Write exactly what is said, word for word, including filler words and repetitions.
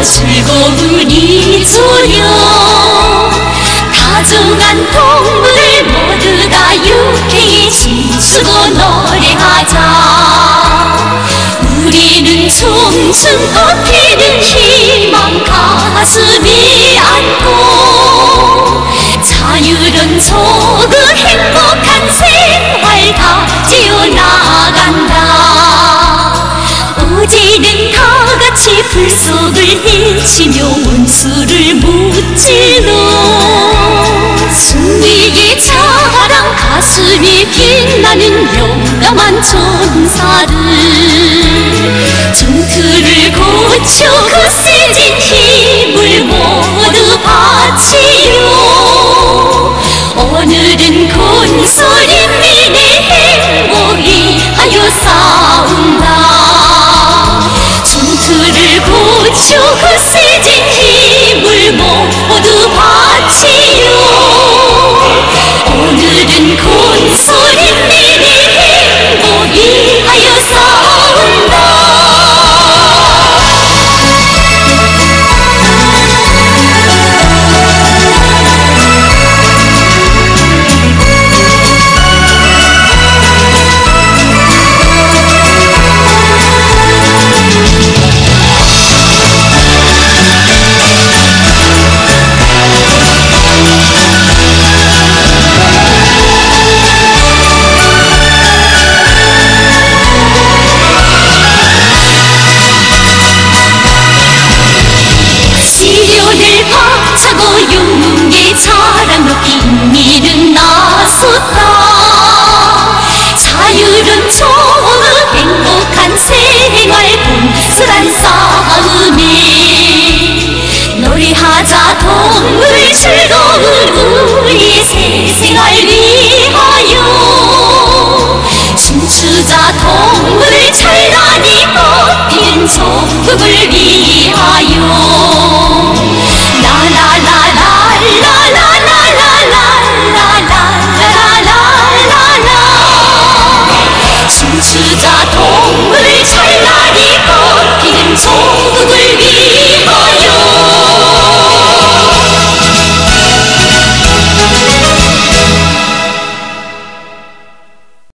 즐거운 잊으려 다정한 동물 모두 다 유쾌히 춤추고 노래하자. 우리는 춤춘 꽃피는 희망 가슴에 안고 자유로운 저 그 행복한 생활 다 지어나간다. 어제는 다같이 불속을 헤치며 원수를 무찔러 승리의 자랑 가슴이 빛나는 용감한 전사들 전투를 거쳐 거세진 힘을 모두 바치요. 오늘은 건설인민의 행복이 하여 싸운다. 전투를 거쳐 거세진 힘을 모두 바치요. 오늘은 건설인민의 행복이 하여 싸운다. 용의 자랑 높이 인민은 나섰다. 자유로운 좋은 행복한 생활 봉사란 싸움에 노래하자 동물 즐거운 우리 새생활 위하여 춤추자 동물 찬란히 꽃피는 조국을 위하여 춤추자 동물 찬란히 꽃피는 조국을 위하여